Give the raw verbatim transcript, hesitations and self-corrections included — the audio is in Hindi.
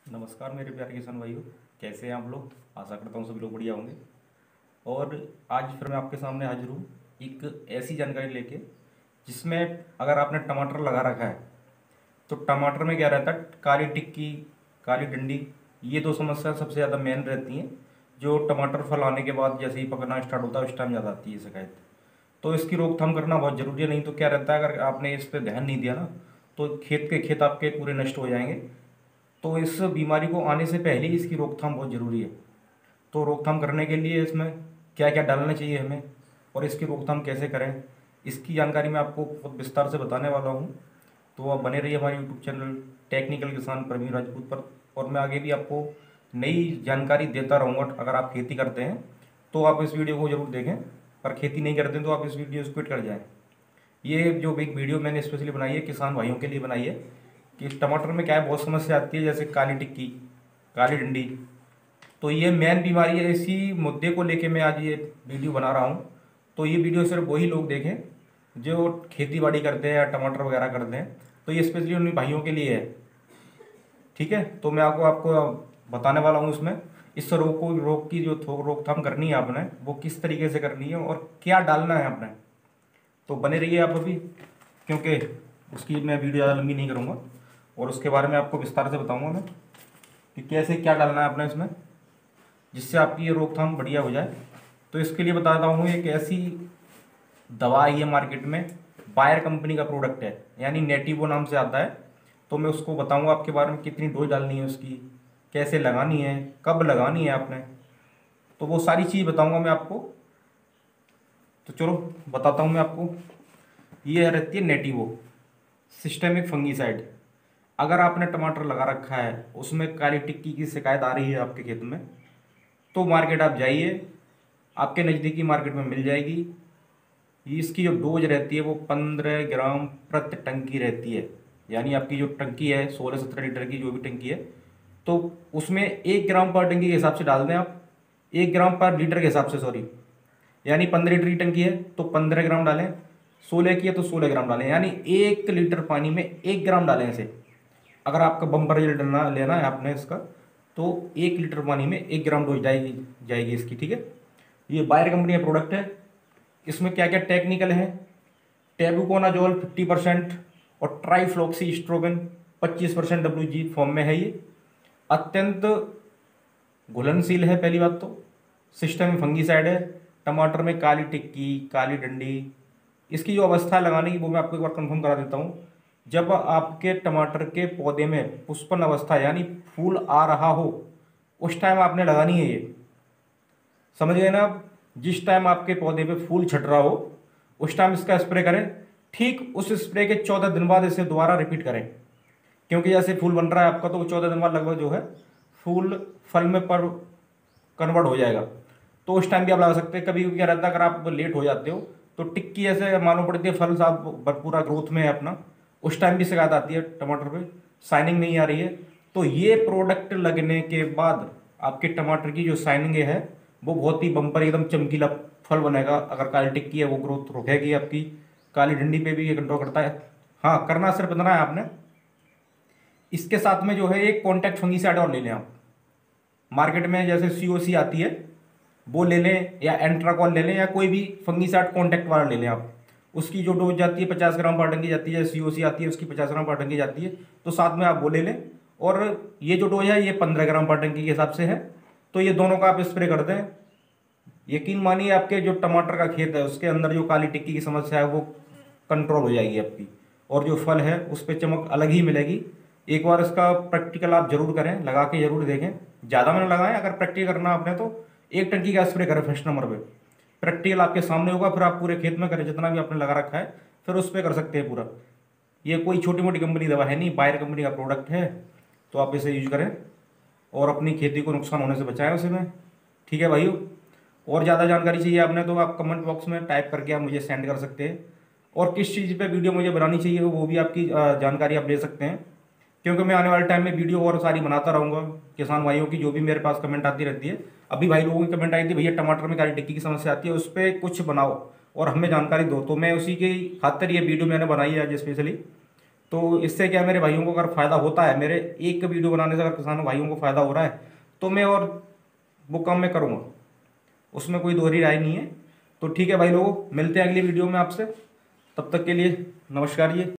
नमस्कार मेरे प्यारे किसान भाइयों, कैसे हैं आप लोग। आशा करता हूँ सभी लोग बढ़िया होंगे। और आज फिर मैं आपके सामने हाजिर हूँ एक ऐसी जानकारी लेके जिसमें अगर आपने टमाटर लगा रखा है तो टमाटर में क्या रहता है, काली टिक्की, काली डंडी, ये दो समस्या सबसे ज़्यादा मेन रहती हैं। जो टमाटर फल आने के बाद जैसे ही पकना स्टार्ट होता है उस टाइम ज़्यादा आती है शिकायत। तो इसकी रोकथाम करना बहुत ज़रूरी है, नहीं तो क्या रहता है, अगर आपने इस पर ध्यान नहीं दिया ना तो खेत के खेत आपके पूरे नष्ट हो जाएंगे। तो इस बीमारी को आने से पहले ही इसकी रोकथाम बहुत ज़रूरी है। तो रोकथाम करने के लिए इसमें क्या क्या डालना चाहिए हमें और इसकी रोकथाम कैसे करें, इसकी जानकारी मैं आपको बहुत विस्तार से बताने वाला हूँ। तो आप बने रहिए हमारे यूट्यूब चैनल टेक्निकल किसान प्रवीण राजपूत पर। और मैं आगे भी आपको नई जानकारी देता रहूँगा। अगर आप खेती करते हैं तो आप इस वीडियो को ज़रूर देखें, पर खेती नहीं करते हैं तो आप इस वीडियो को क्विट कर जाएँ। ये जो एक वीडियो मैंने स्पेशली बनाई है किसान भाइयों के लिए बनाई है कि टमाटर में क्या है, बहुत समस्या आती है, जैसे काली टिक्की, काली डंडी। तो ये मेन बीमारी है, इसी मुद्दे को लेके मैं आज ये वीडियो बना रहा हूँ। तो ये वीडियो सिर्फ वही लोग देखें जो खेती बाड़ी करते हैं या टमाटर वगैरह करते हैं। तो ये स्पेशली उन भाइयों के लिए है, ठीक है। तो मैं आपको आपको बताने वाला हूँ इसमें इस रोग को रोग की जो रोकथाम करनी है आपने वो किस तरीके से करनी है और क्या डालना है आपने। तो बने रहिए आप अभी, क्योंकि उसकी मैं वीडियो ज़्यादा लंबी नहीं करूँगा और उसके बारे में आपको विस्तार से बताऊँगा मैं कि कैसे क्या डालना है आपने इसमें जिससे आपकी ये रोकथाम बढ़िया हो जाए। तो इसके लिए बताता हूँ, एक ऐसी दवा आई है मार्केट में, बायर कंपनी का प्रोडक्ट है, यानी नेटिवो नाम से आता है। तो मैं उसको बताऊँगा आपके बारे में, कितनी डोज डालनी है उसकी, कैसे लगानी है, कब लगानी है आपने, तो वो सारी चीज़ बताऊँगा मैं आपको। तो चलो बताता हूँ मैं आपको। ये रहती है नेटिवो सिस्टेमिक फंगीसाइड। अगर आपने टमाटर लगा रखा है उसमें काली टिक्की की शिकायत आ रही है आपके खेत में, तो मार्केट आप जाइए, आपके नज़दीकी मार्केट में मिल जाएगी। इसकी जो डोज रहती है वो पंद्रह ग्राम प्रति टंकी रहती है। यानी आपकी जो टंकी है सोलह सत्रह लीटर की जो भी टंकी है, तो उसमें एक ग्राम पर टंकी के हिसाब से डाल दें आप, एक ग्राम पर लीटर के हिसाब से, सॉरी। यानी पंद्रह लीटर की टंकी है तो पंद्रह ग्राम डालें, सोलह की है तो सोलह ग्राम डालें, यानी एक लीटर पानी में एक ग्राम डालें इसे। अगर आपका बम्पर रिजल्ट लेना लेना है आपने इसका, तो एक लीटर पानी में एक ग्राम डोज जाएगी जाएगी इसकी, ठीक है। ये बायर कंपनी का प्रोडक्ट है। इसमें क्या क्या टेक्निकल है, टेबुकोनाजोल फिफ्टी परसेंट और ट्राइफ्लॉक्सी स्ट्रोबिन पच्चीस परसेंट डब्ल्यू जी फॉर्म में है। ये अत्यंत घुलनशील है, पहली बात तो सिस्टम में फंगीसाइड है। टमाटर में काली टिक्की, काली डंडी, इसकी जो अवस्था है लगाने की वो मैं आपको एक बार कंफर्म करा देता हूँ। जब आपके टमाटर के पौधे में पुष्पन अवस्था यानी फूल आ रहा हो उस टाइम आपने लगानी है ये, समझ गए ना आप। जिस टाइम आपके पौधे पे फूल छट रहा हो उस टाइम इसका स्प्रे करें। ठीक उस स्प्रे के चौदह दिन बाद इसे दोबारा रिपीट करें, क्योंकि जैसे फूल बन रहा है आपका तो चौदह दिन बाद लगभग जो है फूल फल में पर कन्वर्ट हो जाएगा। तो उस टाइम भी आप लगा सकते हैं। कभी क्या रहता है, अगर आप लेट हो जाते हो तो टिक्की ऐसे मालूम पड़ती है, फल साहब पूरा ग्रोथ में है अपना, उस टाइम भी शिकायत आती है टमाटर पे, शाइनिंग नहीं आ रही है। तो ये प्रोडक्ट लगने के बाद आपके टमाटर की जो शाइनिंग है वो बहुत ही बम्पर एकदम चमकीला फल बनेगा। अगर काली टिक्की है वो ग्रोथ रोकेगी आपकी, काली डंडी पे भी ये कंट्रोल करता है। हाँ, करना सिर्फ इतना है आपने, इसके साथ में जो है एक कॉन्टैक्ट फंगीसाइड और ले लें आप। मार्केट में जैसे सीओसी आती है वो ले लें, या एंट्राकॉल ले लें, या कोई भी फंगीसाइड कॉन्टैक्ट वाला ले लें आप। उसकी जो डोज जाती है पचास ग्राम पर टंकी जाती है, सीओसी आती है उसकी पचास ग्राम पर टंकी जाती है, तो साथ में आप वो ले लें। और ये जो डोज है ये पंद्रह ग्राम पर टंकी के हिसाब से है, तो ये दोनों का आप स्प्रे कर दें। यकीन मानिए आपके जो टमाटर का खेत है उसके अंदर जो काली टिक्की की समस्या है वो कंट्रोल हो जाएगी आपकी, और जो फल है उस पर चमक अलग ही मिलेगी। एक बार इसका प्रैक्टिकल आप जरूर करें, लगा के जरूर देखें। ज़्यादा में लगाएं, अगर प्रैक्टिकल करना आपने तो एक टंकी का स्प्रे करें फर्स्ट नंबर पे। प्रैक्टिकल आपके सामने होगा, फिर आप पूरे खेत में करें जितना भी आपने लगा रखा है, फिर उस पर कर सकते हैं पूरा। ये कोई छोटी मोटी कंपनी दवा है नहीं, बायर कंपनी का प्रोडक्ट है, तो आप इसे यूज करें और अपनी खेती को नुकसान होने से बचाएं उसे में, ठीक है भाइयों। और ज़्यादा जानकारी चाहिए आपने तो आप कमेंट बॉक्स में टाइप करके आप मुझे सेंड कर सकते हैं, और किस चीज़ पे वीडियो मुझे बनानी चाहिए वो भी आपकी जानकारी आप ले सकते हैं, क्योंकि मैं आने वाले टाइम में वीडियो और सारी बनाता रहूँगा किसान भाइयों की, जो भी मेरे पास कमेंट आती रहती है। अभी भाई लोगों की कमेंट आई थी, भैया टमाटर में काली टिक्की की समस्या आती है, उस पर कुछ बनाओ और हमें जानकारी दो, तो मैं उसी की खातिर ये वीडियो मैंने बनाई है आज स्पेशली। तो इससे क्या मेरे भाइयों को अगर फ़ायदा होता है, मेरे एक वीडियो बनाने से अगर किसानों भाइयों को फ़ायदा हो रहा है तो मैं और वो काम मैं करूँगा, उसमें कोई दोहरी राय नहीं है। तो ठीक है भाई लोगों, मिलते हैं अगली वीडियो में आपसे, तब तक के लिए नमस्कार। ये